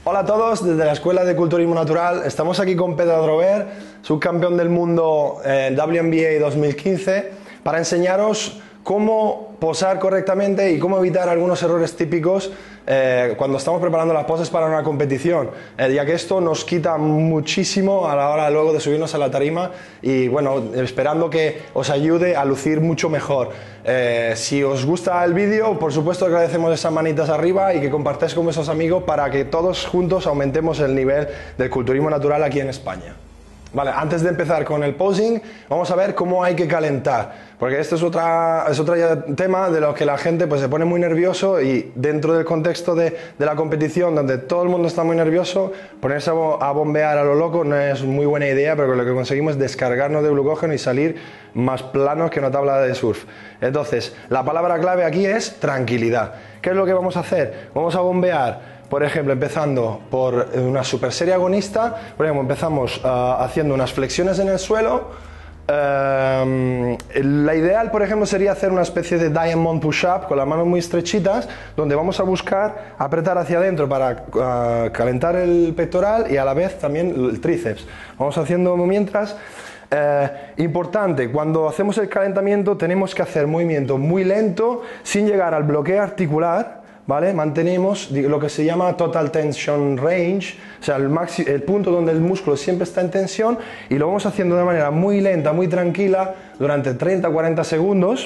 Hola a todos, desde la Escuela de Culturismo Natural. Estamos aquí con Pedro Adrover, subcampeón del mundo WNBA 2015, para enseñaros cómo posar correctamente y cómo evitar algunos errores típicos cuando estamos preparando las poses para una competición, ya que esto nos quita muchísimo a la hora luego de subirnos a la tarima y bueno, esperando que os ayude a lucir mucho mejor. Si os gusta el vídeo, por supuesto agradecemos esas manitas arriba y que compartáis con vuestros amigos para que todos juntos aumentemos el nivel del culturismo natural aquí en España. Vale, antes de empezar con el posing, vamos a ver cómo hay que calentar, porque este es otro tema de lo que la gente pues, se pone muy nervioso y dentro del contexto de la competición, donde todo el mundo está muy nervioso, ponerse a bombear a lo loco no es muy buena idea, pero lo que conseguimos es descargarnos de glucógeno y salir más planos que una tabla de surf. Entonces, la palabra clave aquí es tranquilidad. ¿Qué es lo que vamos a hacer? Vamos a bombear. Por ejemplo, empezando por una super serie agonista, por ejemplo, empezamos haciendo unas flexiones en el suelo. La ideal, por ejemplo, sería hacer una especie de diamond push-up con las manos muy estrechitas, donde vamos a buscar apretar hacia adentro para calentar el pectoral y a la vez también el tríceps. Vamos haciendo mientras. Importante, cuando hacemos el calentamiento tenemos que hacer movimiento muy lento sin llegar al bloqueo articular. ¿Vale? Mantenemos lo que se llama total tension range, o sea, el punto donde el músculo siempre está en tensión, y lo vamos haciendo de manera muy lenta, muy tranquila, durante 30-40 segundos,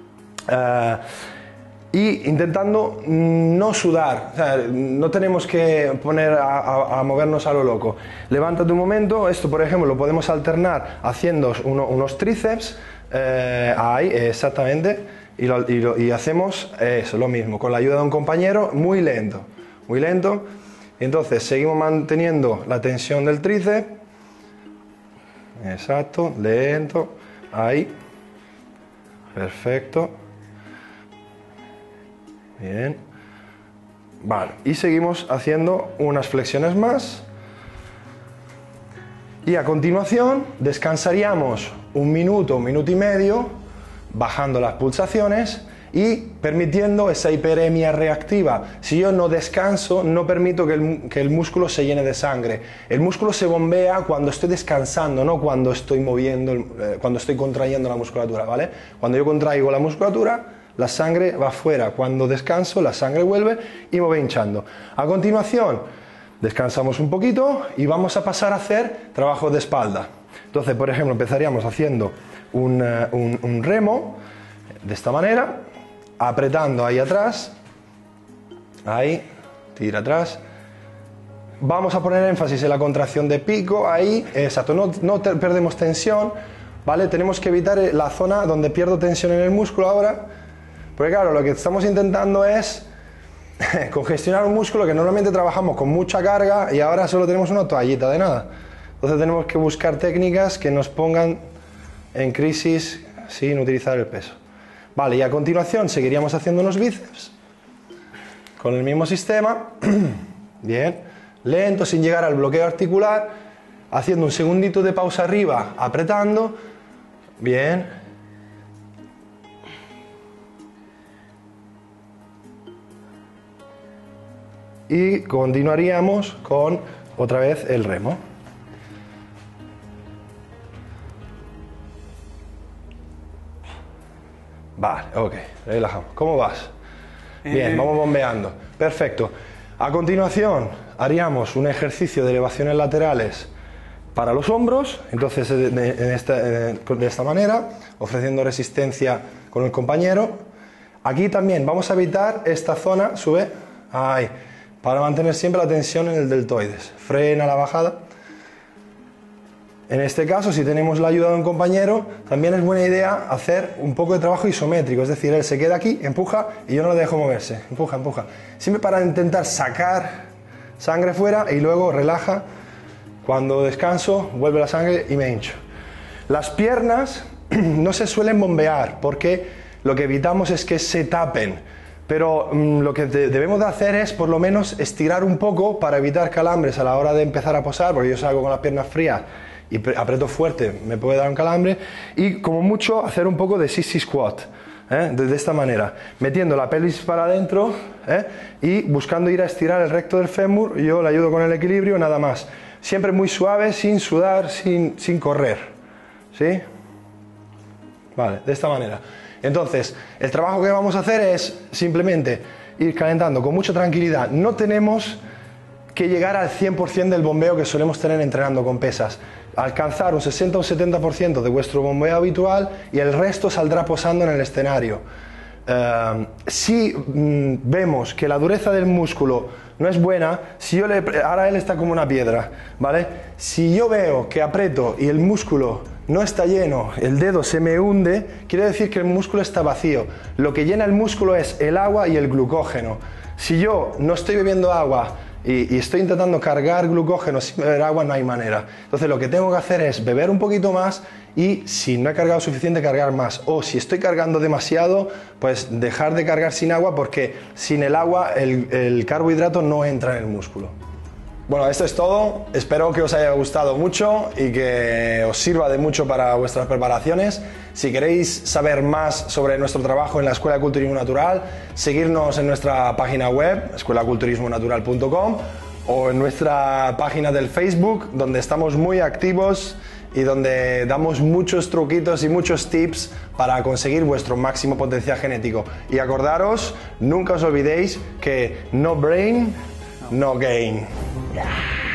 y intentando no sudar, o sea, no tenemos que poner a movernos a lo loco. Levántate un momento, esto por ejemplo lo podemos alternar haciendo unos tríceps, ahí, exactamente. Y hacemos eso, lo mismo, con la ayuda de un compañero, muy lento, muy lento. Entonces seguimos manteniendo la tensión del tríceps, exacto, lento, ahí, perfecto, bien, vale, y seguimos haciendo unas flexiones más. Y a continuación descansaríamos un minuto y medio, bajando las pulsaciones y permitiendo esa hiperemia reactiva. Si yo no descanso, no permito que el músculo se llene de sangre. El músculo se bombea cuando estoy descansando, no cuando estoy cuando estoy contrayendo la musculatura, ¿vale? Cuando yo contraigo la musculatura, la sangre va afuera. Cuando descanso, la sangre vuelve y me voy hinchando. A continuación, descansamos un poquito y vamos a pasar a hacer trabajo de espalda. Entonces, por ejemplo, empezaríamos haciendo un remo de esta manera, apretando ahí atrás, ahí, tira atrás. Vamos a poner énfasis en la contracción de pico, ahí, exacto, no perdemos tensión, ¿vale? Tenemos que evitar la zona donde pierdo tensión en el músculo ahora, porque claro, lo que estamos intentando es congestionar un músculo que normalmente trabajamos con mucha carga y ahora solo tenemos una toallita de nada. Entonces tenemos que buscar técnicas que nos pongan en crisis sin utilizar el peso. Vale, y a continuación seguiríamos haciendo unos bíceps con el mismo sistema. Bien, lento, sin llegar al bloqueo articular, haciendo un segundito de pausa arriba, apretando. Bien. Y continuaríamos con otra vez el remo. Vale, ok, relajamos. ¿Cómo vas? Bien, vamos bombeando. Perfecto. A continuación haríamos un ejercicio de elevaciones laterales para los hombros. Entonces de esta manera, ofreciendo resistencia con el compañero. Aquí también vamos a evitar esta zona, sube, ahí, para mantener siempre la tensión en el deltoides. Frena la bajada. En este caso, si tenemos la ayuda de un compañero, también es buena idea hacer un poco de trabajo isométrico, es decir, él se queda aquí, empuja y yo no lo dejo moverse, empuja, empuja. Siempre para intentar sacar sangre fuera y luego relaja. Cuando descanso, vuelve la sangre y me hincho. Las piernas no se suelen bombear porque lo que evitamos es que se tapen, pero lo que debemos de hacer es por lo menos estirar un poco para evitar calambres a la hora de empezar a posar, porque yo salgo con las piernas frías y aprieto fuerte, me puede dar un calambre, y como mucho hacer un poco de sissy squat, de esta manera, metiendo la pelvis para adentro y buscando ir a estirar el recto del fémur. Yo le ayudo con el equilibrio, nada más. Siempre muy suave, sin sudar, sin correr. ¿Sí? Vale, de esta manera. Entonces, el trabajo que vamos a hacer es simplemente ir calentando con mucha tranquilidad. No tenemos que llegar al 100% del bombeo que solemos tener entrenando con pesas. Alcanzar un 60 o 70% de vuestro bombeo habitual y el resto saldrá posando en el escenario. Si vemos que la dureza del músculo no es buena, ahora él está como una piedra, ¿vale? Si yo veo que aprieto y el músculo no está lleno, el dedo se me hunde, quiere decir que el músculo está vacío. Lo que llena el músculo es el agua y el glucógeno. Si yo no estoy bebiendo agua y estoy intentando cargar glucógeno sin beber agua, no hay manera. Entonces lo que tengo que hacer es beber un poquito más y si no he cargado suficiente, cargar más. O si estoy cargando demasiado, pues dejar de cargar sin agua, porque sin el agua el carbohidrato no entra en el músculo. Bueno, esto es todo. Espero que os haya gustado mucho y que os sirva de mucho para vuestras preparaciones. Si queréis saber más sobre nuestro trabajo en la Escuela de Culturismo Natural, seguirnos en nuestra página web, escuelaculturismonatural.com, o en nuestra página del Facebook, donde estamos muy activos y donde damos muchos truquitos y muchos tips para conseguir vuestro máximo potencial genético. Y acordaros, nunca os olvidéis que no brain, no gain. Yeah.